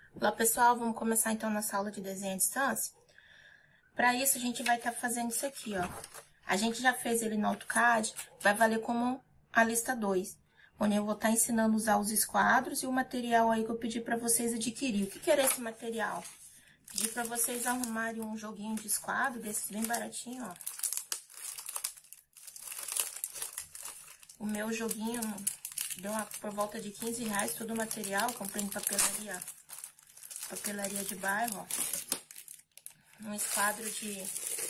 Olá pessoal, vamos começar então nossa aula de desenho à distância. Para isso a gente vai estar fazendo isso aqui, ó. A gente já fez ele no AutoCAD, vai valer como a lista 2, onde eu vou estar ensinando a usar os esquadros e o material aí que eu pedi para vocês adquirir. O que era esse material? Pedi para vocês arrumarem um joguinho de esquadro, desses bem baratinho, ó. O meu joguinho deu por volta de R$15 todo o material, comprei em papelaria de bairro, ó. Um esquadro de...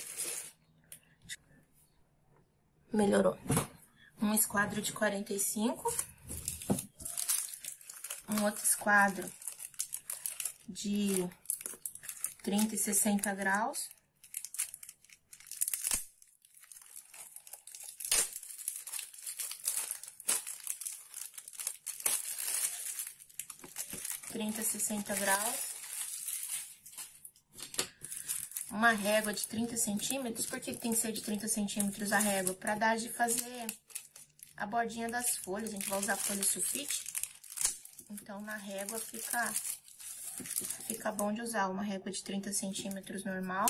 Melhorou. Um esquadro de 45. Um outro esquadro de 30 e 60 graus. Uma régua de 30 centímetros. Por que tem que ser de 30 centímetros a régua? Para dar de fazer a bordinha das folhas. A gente vai usar folha sulfite. Então, na régua fica bom de usar uma régua de 30 centímetros normal.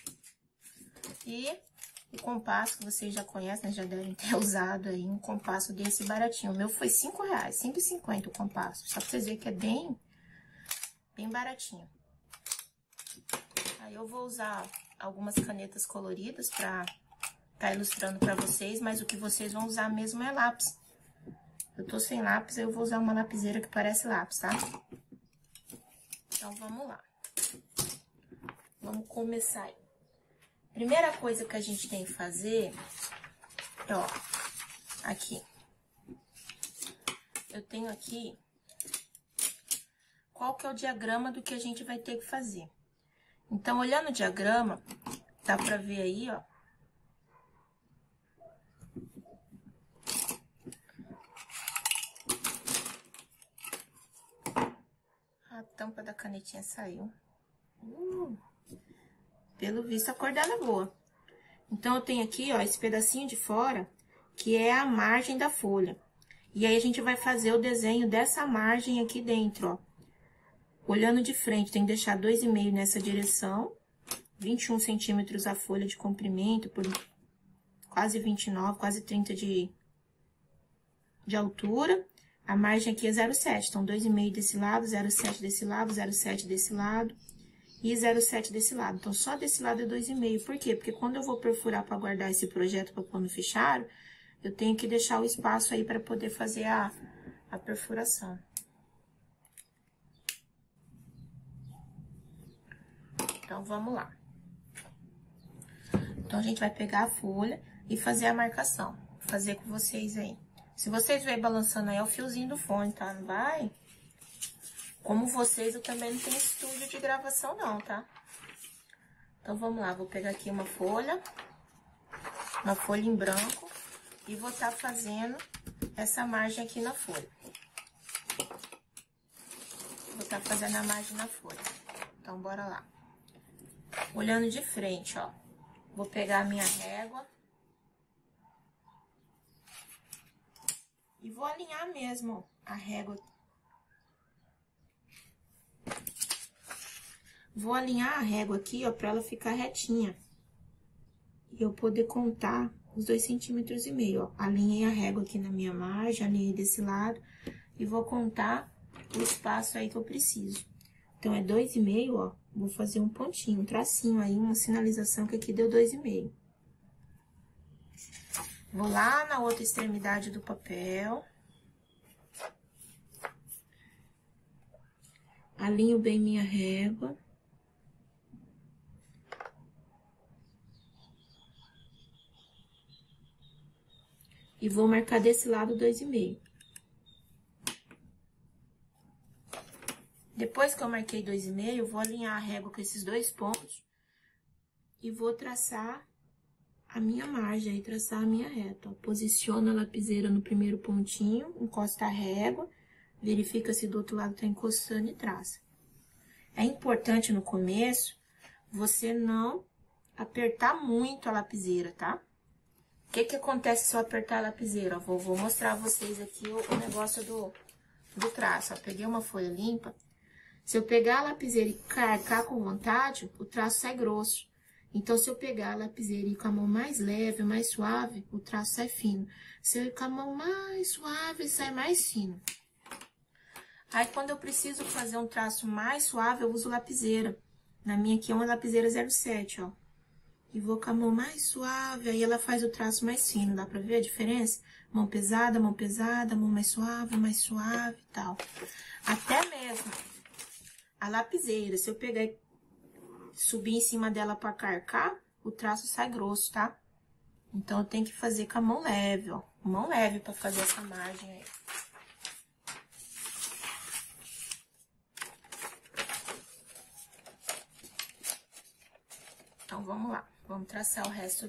E o compasso que vocês já conhecem, né? Já devem ter usado aí um compasso desse baratinho. O meu foi R$5, R$5,50 o compasso. Só pra vocês verem que é bem baratinho. Aí eu vou usar algumas canetas coloridas pra tá ilustrando pra vocês, mas o que vocês vão usar mesmo é lápis. Eu tô sem lápis, eu vou usar uma lapiseira que parece lápis, tá? Então, vamos lá. Vamos começar aí. Primeira coisa que a gente tem que fazer é, ó, aqui. Eu tenho aqui qual que é o diagrama do que a gente vai ter que fazer. Então, olhando o diagrama, dá pra ver aí, ó. A tampa da canetinha saiu. Pelo visto, a cor dela é boa. Então, eu tenho aqui, ó, esse pedacinho de fora, que é a margem da folha. E aí, a gente vai fazer o desenho dessa margem aqui dentro, ó. Olhando de frente, tem que deixar 2,5 nessa direção, 21 centímetros a folha de comprimento, por quase 29, quase 30 de altura. A margem aqui é 0,7, então 2,5 desse lado, 0,7 desse lado, 0,7 desse lado e 0,7 desse lado. Então, só desse lado é 2,5. Por quê? Porque quando eu vou perfurar para guardar esse projeto para pôr no fichário, eu tenho que deixar o espaço aí para poder fazer a perfuração. Então, vamos lá. Então, a gente vai pegar a folha e fazer a marcação. Vou fazer com vocês aí. Se vocês verem balançando aí, é o fiozinho do fone, tá? Não vai? Como vocês, eu também não tenho estúdio de gravação, não, tá? Então, vamos lá. Vou pegar aqui uma folha em branco, e vou estar fazendo essa margem aqui na folha. Vou estar fazendo a margem na folha. Então, bora lá. Olhando de frente, ó. Vou pegar a minha régua. E vou alinhar mesmo a régua. Vou alinhar a régua aqui, ó, pra ela ficar retinha. E eu poder contar os 2,5 centímetros, ó. Alinhei a régua aqui na minha margem, alinhei desse lado. E vou contar o espaço aí que eu preciso. Então, é 2,5, ó. Vou fazer um pontinho, um tracinho aí, uma sinalização que aqui deu 2,5. Vou lá na outra extremidade do papel. Alinho bem minha régua. E vou marcar desse lado 2,5. Depois que eu marquei 2,5, eu vou alinhar a régua com esses dois pontos. E vou traçar a minha margem, aí traçar a minha reta, ó. Posiciona a lapiseira no primeiro pontinho, encosta a régua, verifica se do outro lado tá encostando e traça. É importante no começo você não apertar muito a lapiseira, tá? O que acontece se eu apertar a lapiseira? Ó, vou mostrar a vocês aqui o negócio do traço, ó. Peguei uma folha limpa. Se eu pegar a lapiseira e carcar com vontade, o traço sai grosso. Então, se eu pegar a lapiseira e ir com a mão mais leve, mais suave, o traço sai fino. Se eu ir com a mão mais suave, sai mais fino. Aí, quando eu preciso fazer um traço mais suave, eu uso lapiseira. Na minha aqui é uma lapiseira 07, ó. E vou com a mão mais suave, aí ela faz o traço mais fino. Dá pra ver a diferença? Mão pesada, mão mais suave e tal. Até mesmo a lapiseira, se eu pegar e subir em cima dela pra carcar, o traço sai grosso, tá? Então, eu tenho que fazer com a mão leve, ó. Mão leve pra fazer essa margem aí. Então, vamos lá. Vamos traçar o resto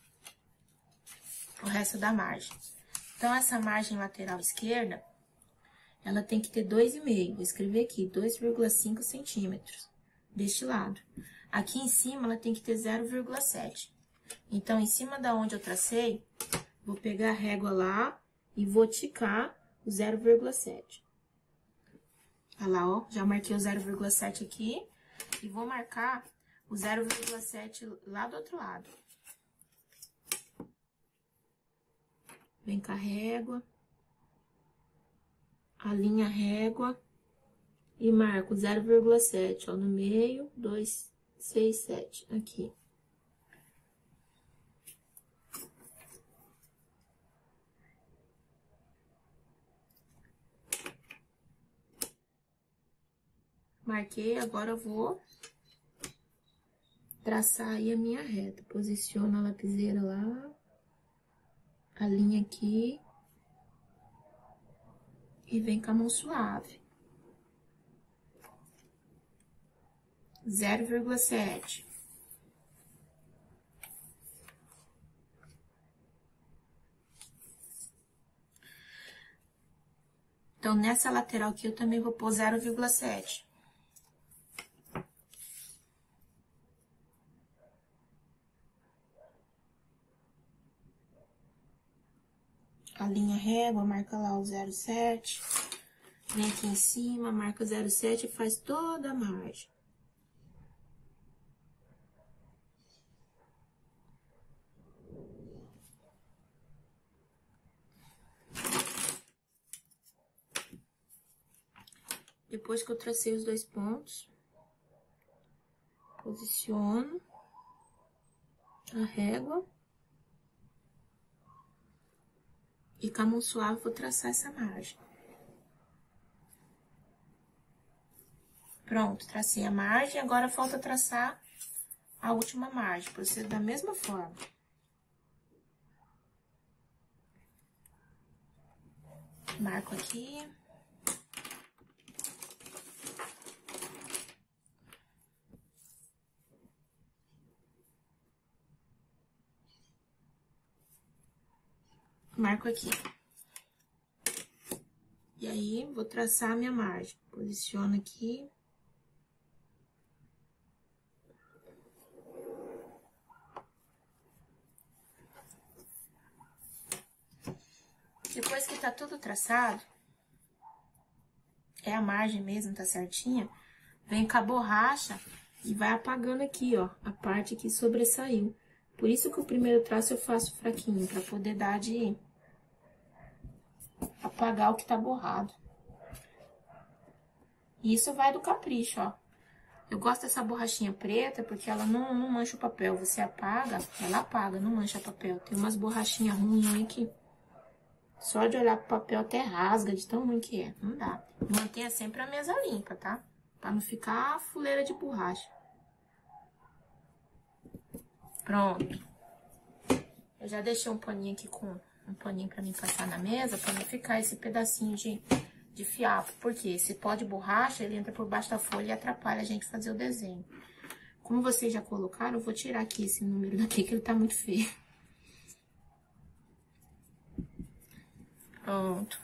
da margem. Então, essa margem lateral esquerda, ela tem que ter 2,5. Vou escrever aqui, 2,5 centímetros deste lado. Aqui em cima, ela tem que ter 0,7. Então, em cima da onde eu tracei, vou pegar a régua lá e vou ticar o 0,7. Olha lá, ó, já marquei o 0,7 aqui e vou marcar o 0,7 lá do outro lado. Vem com a régua, alinha a régua e marco 0,7, ó, no meio, 2, 6, 7, aqui. Marquei, agora eu vou traçar aí a minha reta. Posiciono a lapiseira lá, alinha aqui e vem com a mão suave. 0,7. Então, nessa lateral aqui, eu também vou pôr 0,7. Alinha a régua, marca lá o 0,7. Vem aqui em cima, marca o 0,7 e faz toda a margem. Depois que eu tracei os dois pontos, posiciono a régua. E com a mão suave vou traçar essa margem. Pronto, tracei a margem, agora falta traçar a última margem. Procedo da mesma forma. Marco aqui. Marco aqui. E aí, vou traçar a minha margem. Posiciono aqui. Depois que tá tudo traçado, é a margem mesmo, tá certinha, vem com a borracha e vai apagando aqui, ó, a parte que sobressaiu. Por isso que o primeiro traço eu faço fraquinho, pra poder dar de apagar o que tá borrado. E isso vai do capricho, ó. Eu gosto dessa borrachinha preta porque ela não mancha o papel. Você apaga, ela apaga, não mancha o papel. Tem umas borrachinhas ruins aí que só de olhar pro papel até rasga de tão ruim que é. Não dá. Mantenha sempre a mesa limpa, tá? Pra não ficar fuleira de borracha. Pronto. Eu já deixei um paninho aqui com um paninho pra mim passar na mesa, pra não ficar esse pedacinho de fiapo. Porque esse pó de borracha, ele entra por baixo da folha e atrapalha a gente fazer o desenho. Como vocês já colocaram, eu vou tirar aqui esse número daqui, que ele tá muito feio. Pronto.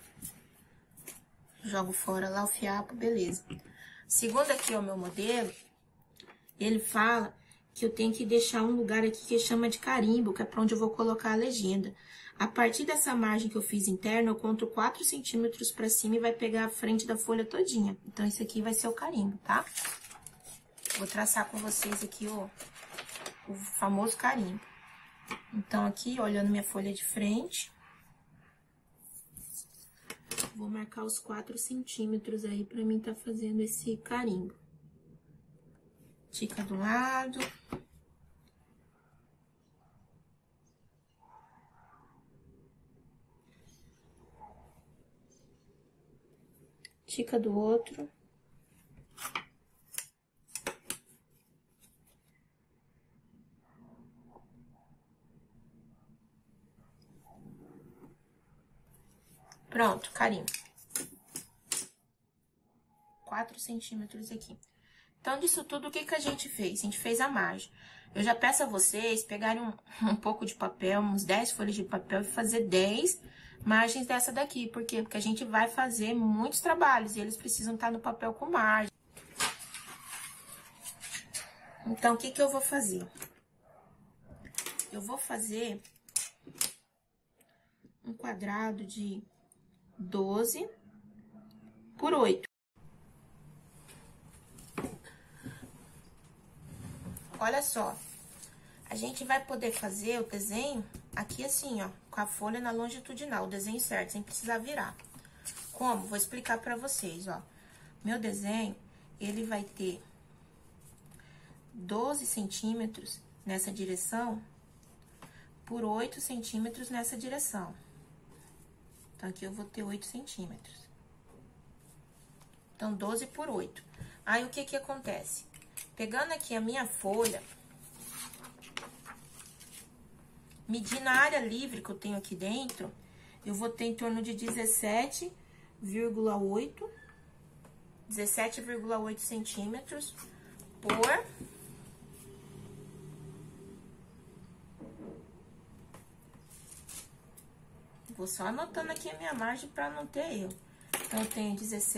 Jogo fora lá o fiapo, beleza. Segundo aqui, ó, o meu modelo, ele fala que eu tenho que deixar um lugar aqui que chama de carimbo, que é para onde eu vou colocar a legenda. A partir dessa margem que eu fiz interna, eu conto 4 centímetros para cima e vai pegar a frente da folha todinha. Então, esse aqui vai ser o carimbo, tá? Vou traçar com vocês aqui o famoso carimbo. Então, aqui, olhando minha folha de frente, vou marcar os 4 centímetros aí pra mim tá fazendo esse carimbo. Tica do lado. Tica do outro. Pronto, carimbo. 4 centímetros aqui. Então, disso tudo, o que a gente fez? A gente fez a margem. Eu já peço a vocês pegarem um pouco de papel, uns 10 folhas de papel e fazer 10 margens dessa daqui. Por quê? Porque a gente vai fazer muitos trabalhos e eles precisam estar no papel com margem. Então, o que eu vou fazer? Eu vou fazer um quadrado de 12 por 8. Olha só, a gente vai poder fazer o desenho aqui assim, ó, com a folha na longitudinal, o desenho certo, sem precisar virar. Como? Vou explicar pra vocês, ó. Meu desenho, ele vai ter 12 centímetros nessa direção por 8 centímetros nessa direção. Então, aqui eu vou ter 8 centímetros. Então, 12 por 8. Aí, o que acontece? Pegando aqui a minha folha, medindo a área livre que eu tenho aqui dentro, eu vou ter em torno de 17,8 centímetros por... Vou só anotando aqui a minha margem para não ter erro. Então, eu tenho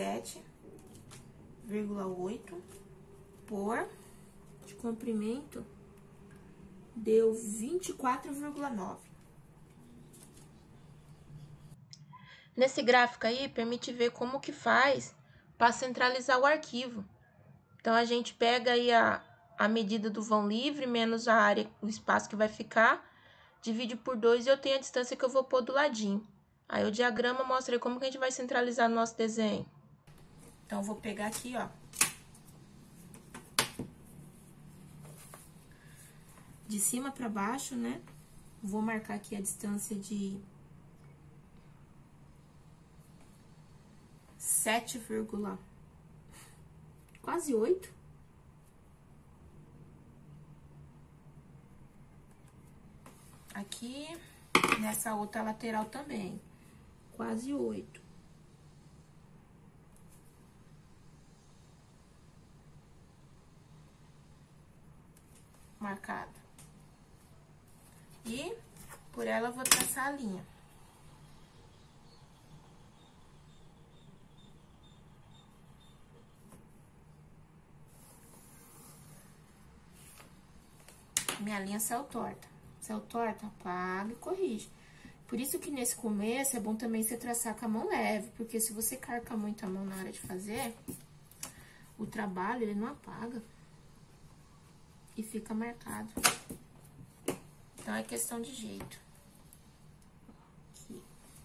17,8 por... de comprimento, deu 24,9. Nesse gráfico aí, permite ver como que faz para centralizar o arquivo. Então, a gente pega aí a medida do vão livre, menos a área, o espaço que vai ficar, divide por 2 e eu tenho a distância que eu vou pôr do ladinho. Aí, o diagrama mostra aí como que a gente vai centralizar no nosso desenho. Então, eu vou pegar aqui, ó. De cima para baixo, né? Vou marcar aqui a distância de 7, quase 8. Aqui, nessa outra lateral também, quase 8. Marcado. E por ela eu vou traçar a linha. Minha linha saiu torta. Saiu torta, apaga e corrige. Por isso que nesse começo é bom também você traçar com a mão leve, porque se você carca muito a mão na hora de fazer, o trabalho ele não apaga e fica marcado. Então, é questão de jeito. Aqui.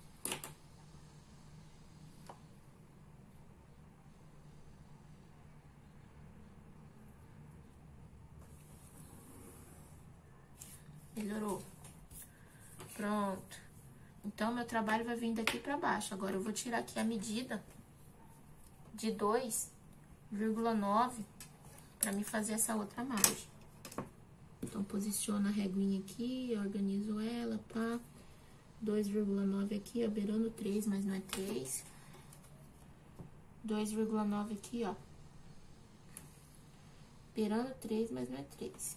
Melhorou. Pronto. Então, meu trabalho vai vir daqui pra baixo. Agora, eu vou tirar aqui a medida de 2,9 pra me fazer essa outra margem. Então, posiciono a reguinha aqui, organizo ela, pá. 2,9 aqui, ó, beirando 3, mas não é 3. 2,9 aqui, ó. Beirando 3, mas não é 3.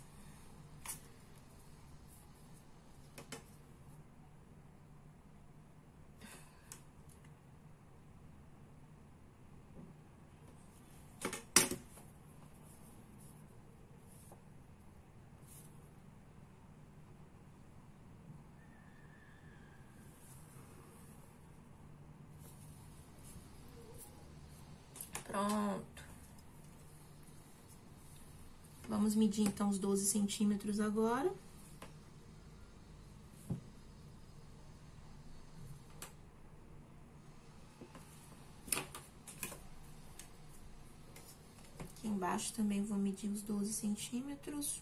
Vamos medir, então, os 12 centímetros agora. Aqui embaixo também vou medir os 12 centímetros.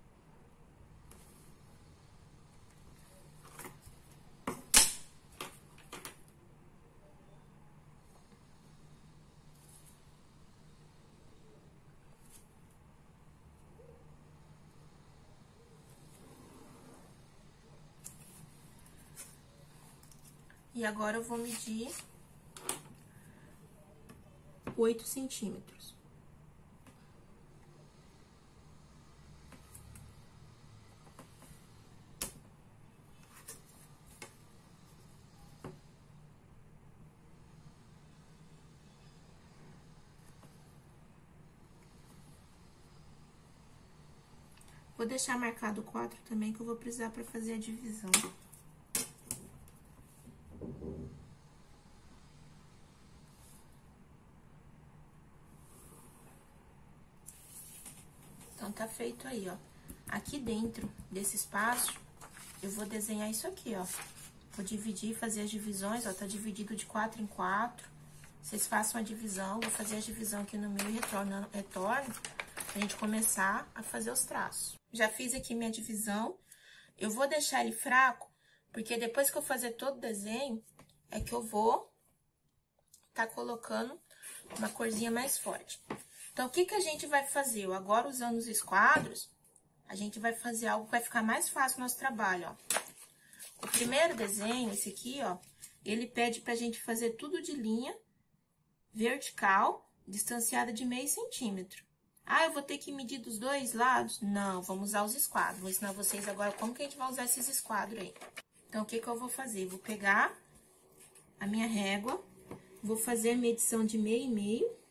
E agora, eu vou medir 8 centímetros. Vou deixar marcado 4 também, que eu vou precisar para fazer a divisão. Então, tá feito aí, ó. Aqui dentro desse espaço, eu vou desenhar isso aqui, ó. Vou dividir, fazer as divisões, ó, tá dividido de 4 em 4. Vocês façam a divisão, vou fazer a divisão aqui no meio e retorno pra gente começar a fazer os traços. Já fiz aqui minha divisão. Eu vou deixar ele fraco, porque depois que eu fazer todo o desenho, é que eu vou tá colocando uma corzinha mais forte. Então, o que que a gente vai fazer? Eu agora, usando os esquadros, a gente vai fazer algo que vai ficar mais fácil o nosso trabalho, ó. O primeiro desenho, esse aqui, ó, ele pede pra gente fazer tudo de linha vertical, distanciada de meio centímetro. Ah, eu vou ter que medir dos dois lados? Não, vamos usar os esquadros. Vou ensinar vocês agora como que a gente vai usar esses esquadros aí. Então, o que que eu vou fazer? Vou pegar a minha régua, vou fazer a medição de meio e meio.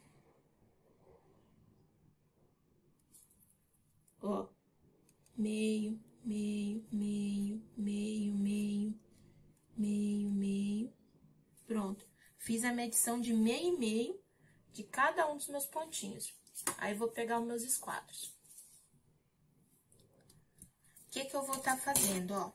Ó, meio, meio, meio, meio, meio, meio, meio. Pronto. Fiz a medição de meio e meio de cada um dos meus pontinhos. Aí, vou pegar os meus esquadros. O que que eu vou estar fazendo, ó?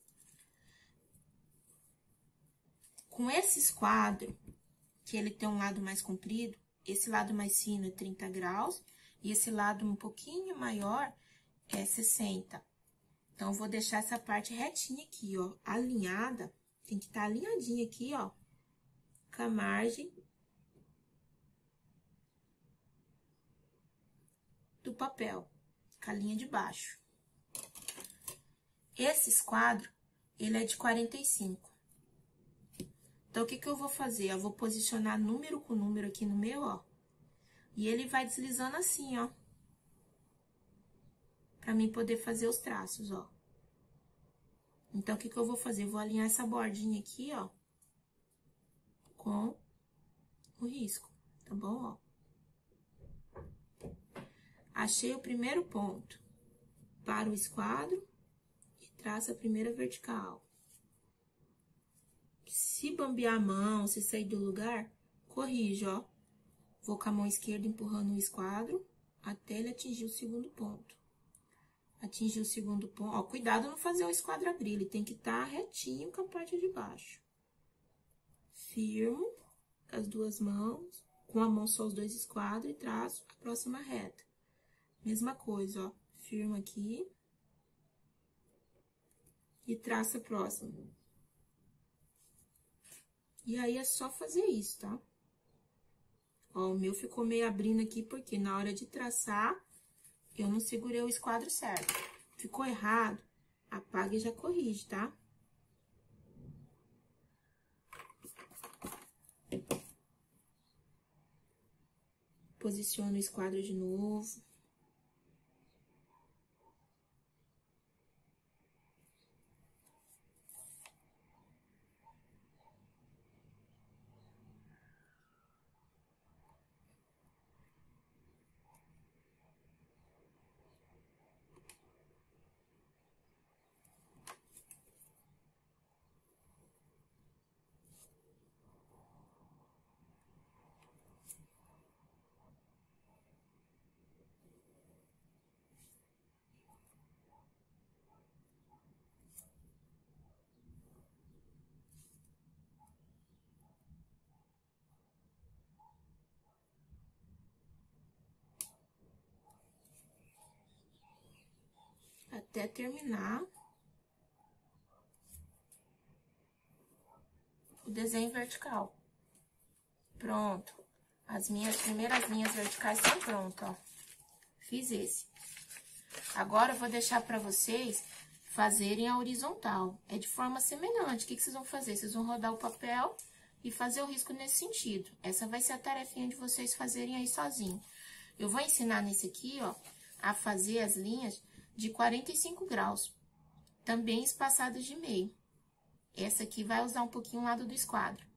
Com esse esquadro, que ele tem um lado mais comprido, esse lado mais fino é 30 graus, e esse lado um pouquinho maior é 60. Então, eu vou deixar essa parte retinha aqui, ó, alinhada, tem que estar alinhadinha aqui, ó, com a margem do papel, com a linha de baixo. Esse esquadro, ele é de 45. Então, o que que eu vou fazer? Eu vou posicionar número com número aqui no meu, ó, e ele vai deslizando assim, ó, pra mim poder fazer os traços, ó. Então, o que que eu vou fazer? Eu vou alinhar essa bordinha aqui, ó, com o risco, tá bom, ó? Achei o primeiro ponto, para o esquadro e traço a primeira vertical. Se bambear a mão, se sair do lugar, corrige, ó. Vou com a mão esquerda empurrando o esquadro até ele atingir o segundo ponto. Atingir o segundo ponto, ó, cuidado não fazer o esquadro abrir, ele tem que estar retinho com a parte de baixo. Firmo com as duas mãos, com a mão só os dois esquadros e traço a próxima reta. Mesma coisa, ó, firmo aqui e traço a próxima. E aí, é só fazer isso, tá? Ó, o meu ficou meio abrindo aqui, porque na hora de traçar, eu não segurei o esquadro certo. Ficou errado, apaga e já corrige, tá? Posiciono o esquadro de novo. até terminar o desenho vertical. Pronto. As minhas primeiras linhas verticais estão prontas, ó. Fiz esse. Agora, eu vou deixar pra vocês fazerem a horizontal. É de forma semelhante. O que vocês vão fazer? Vocês vão rodar o papel e fazer o risco nesse sentido. Essa vai ser a tarefinha de vocês fazerem aí sozinho. Eu vou ensinar nesse aqui, ó, a fazer as linhas de 45 graus. Também espaçadas de meio. Essa aqui vai usar um pouquinho o lado do esquadro.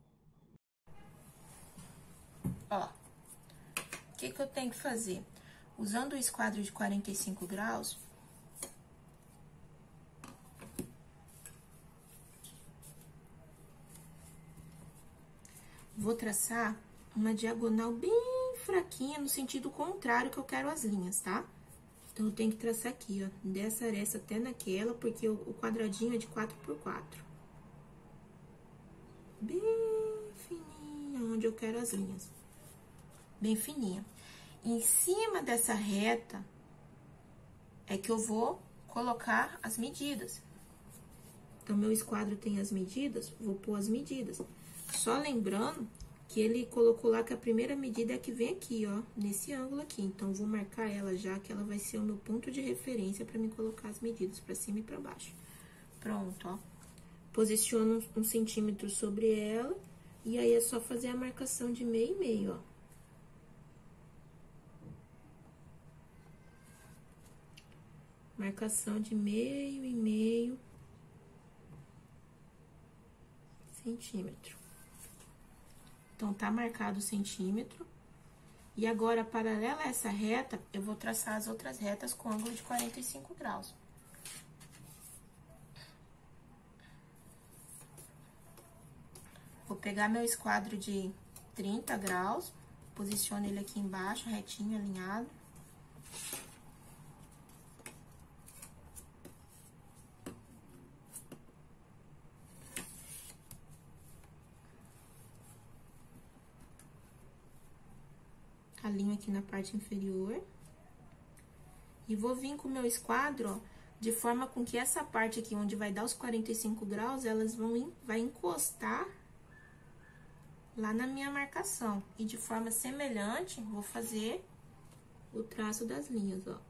Ó, o que eu tenho que fazer? Usando o esquadro de 45 graus, vou traçar uma diagonal bem fraquinha, no sentido contrário que eu quero as linhas, tá? Então, eu tenho que traçar aqui, ó, dessa aresta até naquela, porque o quadradinho é de 4x4. Bem fininha, onde eu quero as linhas. Bem fininha. Em cima dessa reta, é que eu vou colocar as medidas. Então, meu esquadro tem as medidas, vou pôr as medidas. Só lembrando que ele colocou lá que a primeira medida é a que vem aqui, ó, nesse ângulo aqui. Então, eu vou marcar ela já, que ela vai ser o meu ponto de referência pra mim colocar as medidas pra cima e pra baixo. Pronto, ó. Posiciono 1 centímetro sobre ela, e aí é só fazer a marcação de meio e meio, ó. Marcação de meio e meio centímetro. Então, tá marcado o centímetro. E agora, paralela a essa reta, eu vou traçar as outras retas com ângulo de 45 graus. Vou pegar meu esquadro de 30 graus, posiciono ele aqui embaixo, retinho, alinhado. Alinho aqui na parte inferior. E vou vir com o meu esquadro, ó, de forma com que essa parte aqui, onde vai dar os 45 graus, elas vai encostar lá na minha marcação. E de forma semelhante, vou fazer o traço das linhas, ó.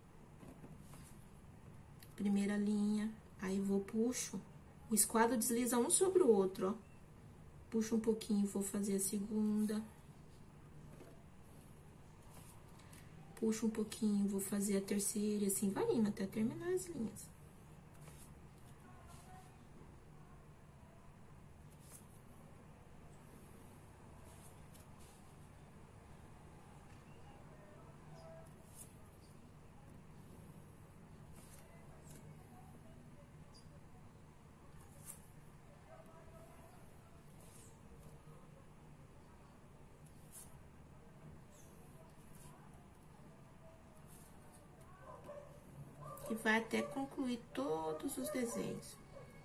Primeira linha, aí puxo, o esquadro desliza um sobre o outro, ó. Puxo um pouquinho, vou fazer a segunda. Puxo um pouquinho, vou fazer a terceira, e assim vai indo até terminar as linhas. E vai até concluir todos os desenhos.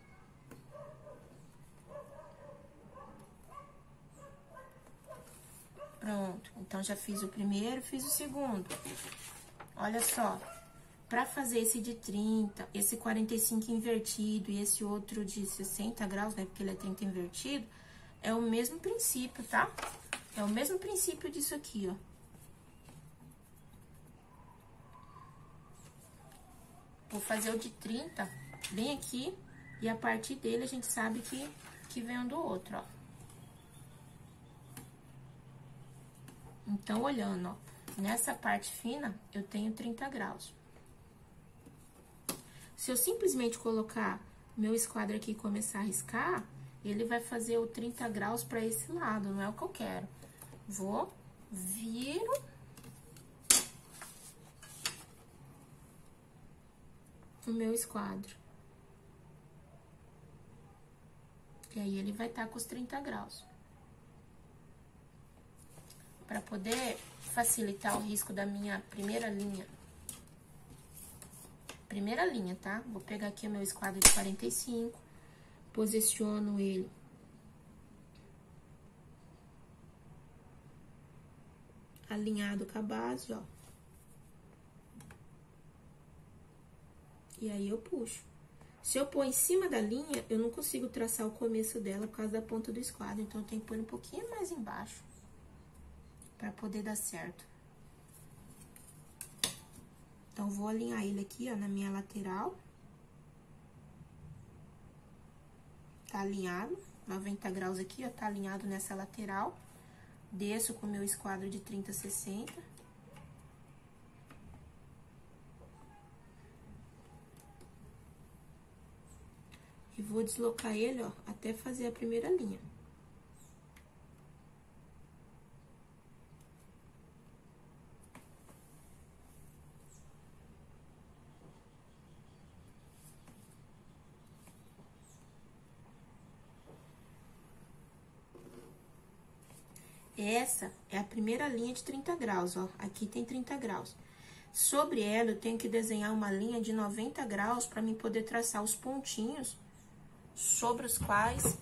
Pronto, então já fiz o primeiro, fiz o segundo. Olha só, pra fazer esse de 30, esse 45 invertido e esse outro de 60 graus, né, porque ele é 30 invertido, é o mesmo princípio, tá? É o mesmo princípio disso aqui, ó. Vou fazer o de 30 bem aqui, e a partir dele a gente sabe que vem um do outro, ó. Então, olhando, ó, nessa parte fina, eu tenho 30 graus. Se eu simplesmente colocar meu esquadro aqui e começar a riscar, ele vai fazer o 30 graus pra esse lado, não é o que eu quero. Vou, viro... o meu esquadro. E aí, ele vai estar com os 30 graus. Para poder facilitar o risco da minha primeira linha. Primeira linha, tá? Vou pegar aqui o meu esquadro de 45, posiciono ele alinhado com a base, ó. E aí, eu puxo. Se eu pôr em cima da linha, eu não consigo traçar o começo dela por causa da ponta do esquadro. Então, eu tenho que pôr um pouquinho mais embaixo pra poder dar certo. Então, vou alinhar ele aqui, ó, na minha lateral. Tá alinhado, 90 graus aqui, ó, tá alinhado nessa lateral. Desço com o meu esquadro de 30 a 60. E vou deslocar ele, ó, até fazer a primeira linha. Essa é a primeira linha de 30 graus, ó. Aqui tem 30 graus. Sobre ela, eu tenho que desenhar uma linha de 90 graus para mim poder traçar os pontinhos sobre os quais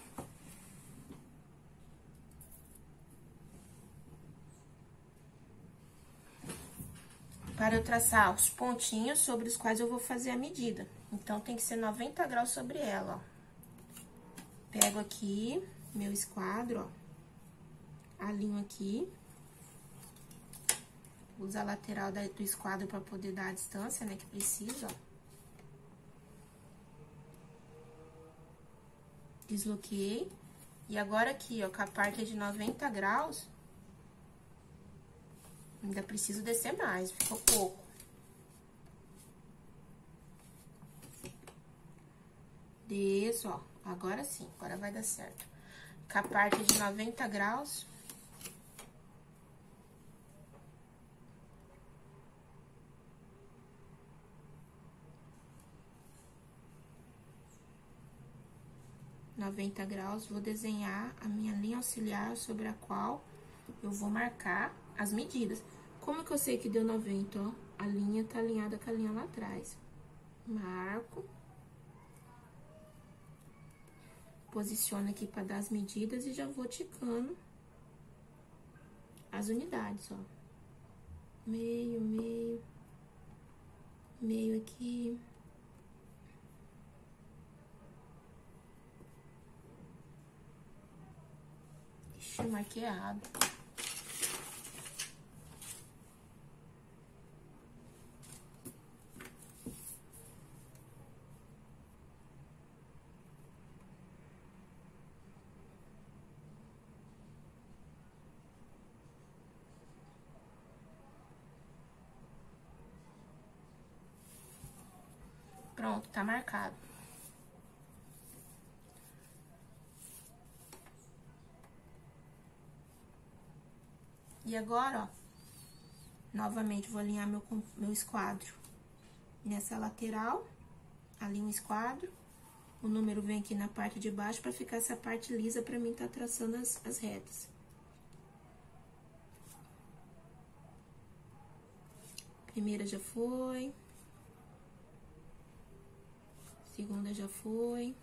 para eu traçar os pontinhos sobre os quais eu vou fazer a medida. Então, tem que ser 90 graus sobre ela, ó. Pego aqui meu esquadro, ó, alinho aqui. Uso a lateral do esquadro para poder dar a distância, né, que precisa, ó. Desloquei. E agora aqui, ó, com a parte de 90 graus, ainda preciso descer mais, ficou pouco. Desço, ó, agora sim, agora vai dar certo. Com a parte de 90 graus... vou desenhar a minha linha auxiliar sobre a qual eu vou marcar as medidas. Como que eu sei que deu 90, ó? A linha tá alinhada com a linha lá atrás. Marco. Posiciono aqui pra dar as medidas e já vou ticando as unidades, ó. Meio, meio, meio aqui. Ixi, eu marquei errado. Pronto, tá marcado. E agora, ó, novamente vou alinhar meu esquadro nessa lateral, alinho o esquadro, o número vem aqui na parte de baixo pra ficar essa parte lisa pra mim tá traçando as retas. Primeira já foi. Segunda já foi.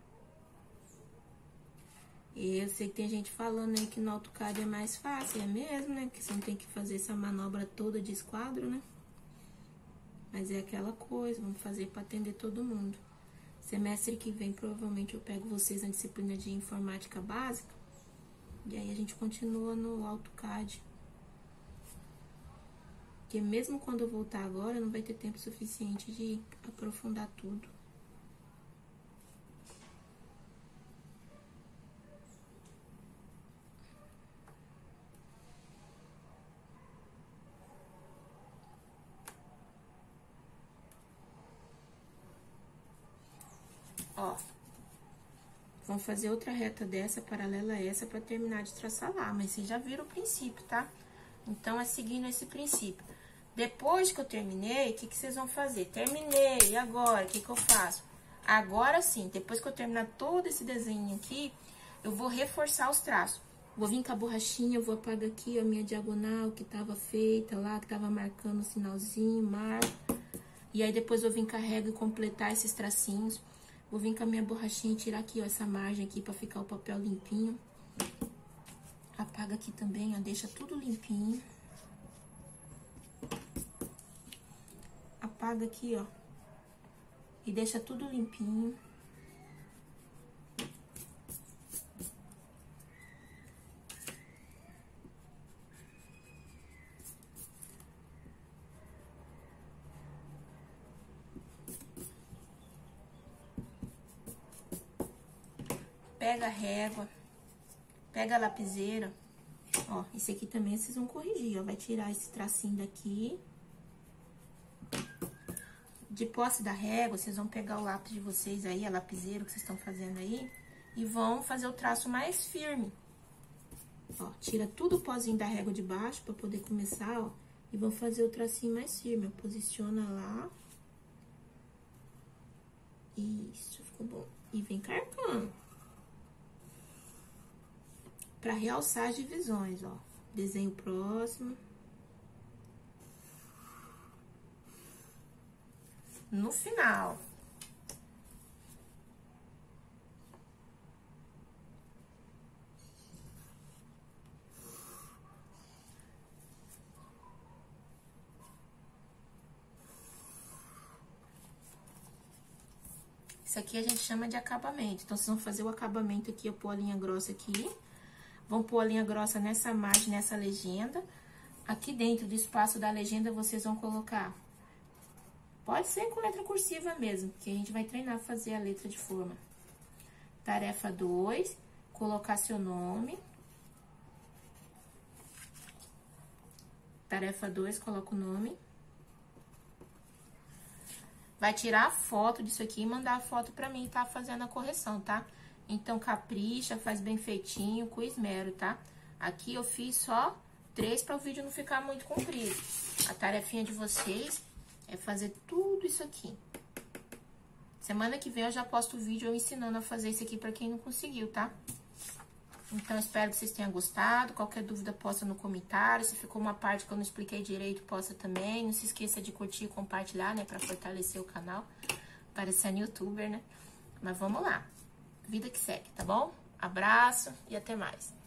E eu sei que tem gente falando aí que no AutoCAD é mais fácil, é mesmo, né? Porque você não tem que fazer essa manobra toda de esquadro, né? Mas é aquela coisa, vamos fazer para atender todo mundo. Semestre que vem, provavelmente, eu pego vocês na disciplina de informática básica. E aí, a gente continua no AutoCAD. Porque mesmo quando eu voltar agora, não vai ter tempo suficiente de aprofundar tudo. Ó, vamos fazer outra reta dessa, paralela a essa, pra terminar de traçar lá. Mas vocês já viram o princípio, tá? Então, é seguindo esse princípio. Depois que eu terminei, o que vocês vão fazer? Terminei, e agora? O que eu faço? Agora sim, depois que eu terminar todo esse desenho aqui, eu vou reforçar os traços. Vou vir com a borrachinha, eu vou apagar aqui a minha diagonal que tava feita lá, que tava marcando o sinalzinho, marco. E aí, depois eu vim com a régua e completar esses tracinhos. Vou vir com a minha borrachinha e tirar aqui, ó, essa margem aqui pra ficar o papel limpinho. Apaga aqui também, ó, deixa tudo limpinho. Apaga aqui, ó, e deixa tudo limpinho. Pega a régua, pega a lapiseira, ó, esse aqui também vocês vão corrigir, ó, vai tirar esse tracinho daqui. De posse da régua, vocês vão pegar o lápis de vocês aí, a lapiseira que vocês estão fazendo aí, e vão fazer o traço mais firme. Ó, tira tudo o pozinho da régua de baixo pra poder começar, ó, e vão fazer o tracinho mais firme, ó, posiciona lá. Isso, ficou bom. E vem carcando. Pra realçar as divisões, ó. Desenho próximo. No final. Isso aqui a gente chama de acabamento. Então, vocês vão fazer o acabamento aqui, eu pôr a linha grossa aqui. Vão pôr a linha grossa nessa margem, nessa legenda. Aqui dentro do espaço da legenda, vocês vão colocar... Pode ser com letra cursiva mesmo, porque a gente vai treinar a fazer a letra de forma. Tarefa 2, colocar seu nome. Tarefa 2, coloca o nome. Vai tirar a foto disso aqui e mandar a foto pra mim, tá? Fazendo a correção, tá? Então, capricha, faz bem feitinho, com esmero, tá? Aqui eu fiz só 3 para o vídeo não ficar muito comprido. A tarefinha de vocês é fazer tudo isso aqui. Semana que vem eu já posto o vídeo eu ensinando a fazer isso aqui pra quem não conseguiu, tá? Então, espero que vocês tenham gostado. Qualquer dúvida, posta no comentário. Se ficou uma parte que eu não expliquei direito, posta também. Não se esqueça de curtir e compartilhar, né? Pra fortalecer o canal. Parecendo youtuber, né? Mas vamos lá. Vida que segue, tá bom? Abraço e até mais.